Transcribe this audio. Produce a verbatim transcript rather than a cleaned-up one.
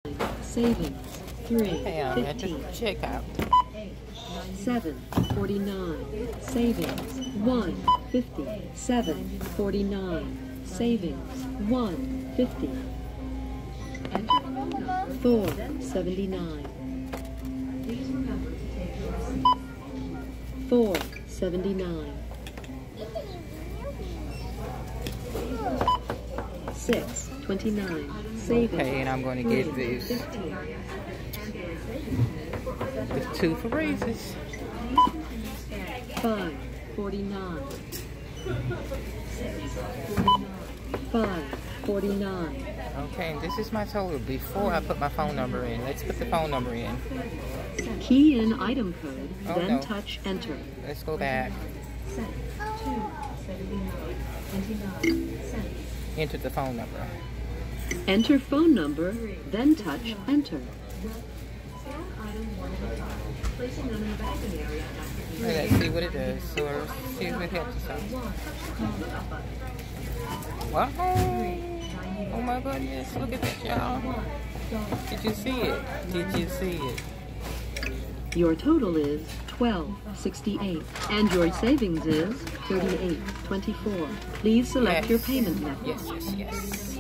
Savings three Hey, um, at the fifteen. checkout. seven forty-nine. Savings one fifty. seven forty-nine. Savings one fifty. four seventy-nine. four seventy-nine. six twenty-nine. Savings. Okay, and I'm going to get these. fifteen. The two for raises. five forty-nine. five forty-nine. Okay, and this is my total before I put my phone number in. Let's put the phone number in. Key in item code, Oh, then no. touch enter. Let's go back. Enter the phone number. Enter phone number, then touch enter. Okay, let's see what it does. So let's see if it helps us out. Wow. Oh my goodness, look at that, y'all. Did you see it? Did you see it? Your total is twelve sixty-eight, and your savings is thirty-eight twenty-four. Please select Yes. your payment method. Yes, yes, yes.